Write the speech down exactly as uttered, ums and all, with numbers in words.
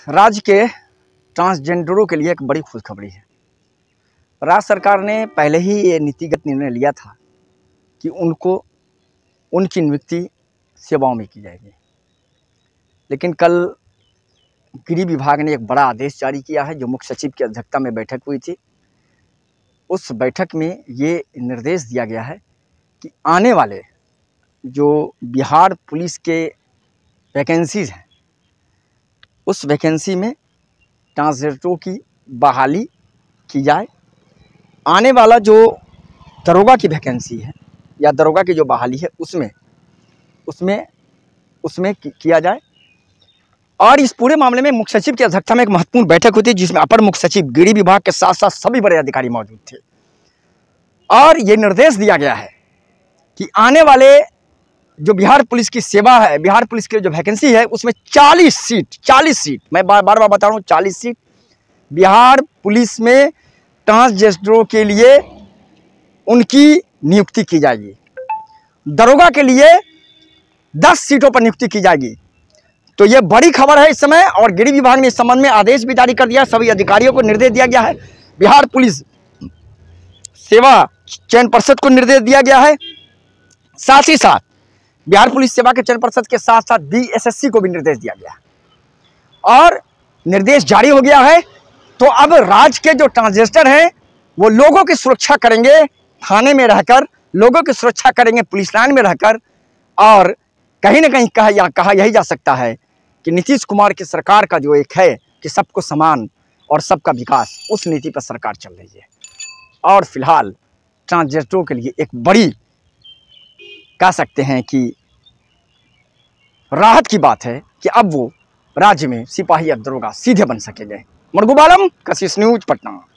राज्य के ट्रांसजेंडरों के लिए एक बड़ी खुशखबरी है। राज्य सरकार ने पहले ही ये नीतिगत निर्णय लिया था कि उनको उनकी नियुक्ति सेवाओं में की जाएगी, लेकिन कल गृह विभाग ने एक बड़ा आदेश जारी किया है, जो मुख्य सचिव की अध्यक्षता में बैठक हुई थी। उस बैठक में ये निर्देश दिया गया है कि आने वाले जो बिहार पुलिस के वैकेंसीज हैं, उस वैकेंसी में ट्रांसजेंडरों की बहाली की जाए। आने वाला जो दरोगा की वैकेंसी है या दरोगा की जो बहाली है, उसमें उसमें उसमें किया जाए। और इस पूरे मामले में मुख्य सचिव की अध्यक्षता में एक महत्वपूर्ण बैठक हुई थी, जिसमें अपर मुख्य सचिव, गृह विभाग के साथ साथ सभी बड़े अधिकारी मौजूद थे। और ये निर्देश दिया गया है कि आने वाले जो बिहार पुलिस की सेवा है, बिहार पुलिस की जो वैकेंसी है, उसमें चालीस सीट चालीस सीट मैं बार बार बता रहा हूँ, चालीस सीट बिहार पुलिस में ट्रांसजेंडरों के लिए उनकी नियुक्ति की जाएगी। दरोगा के लिए दस सीटों पर नियुक्ति की जाएगी। तो ये बड़ी खबर है इस समय, और गृह विभाग ने इस संबंध में आदेश भी जारी कर दिया। सभी अधिकारियों को निर्देश दिया गया है। बिहार पुलिस सेवा चयन पर्षद को निर्देश दिया गया है। साथ ही साथ बिहार पुलिस सेवा के चयन पर्षद के साथ साथ बीएसएससी को भी निर्देश दिया गया है और निर्देश जारी हो गया है। तो अब राज्य के जो ट्रांसजेंडर हैं, वो लोगों की सुरक्षा करेंगे, थाने में रहकर लोगों की सुरक्षा करेंगे, पुलिस लाइन में रहकर। और कहीं ना कहीं कहा या कहा यही जा सकता है कि नीतीश कुमार की सरकार का जो एक है कि सबको समान और सबका विकास, उस नीति पर सरकार चल रही है। और फिलहाल ट्रांसजेंडरों के लिए एक बड़ी, कह सकते हैं कि राहत की बात है कि अब वो राज्य में सिपाही और दरोगा सीधे बन सकेंगे। मरगुबालम, कशिश न्यूज, पटना।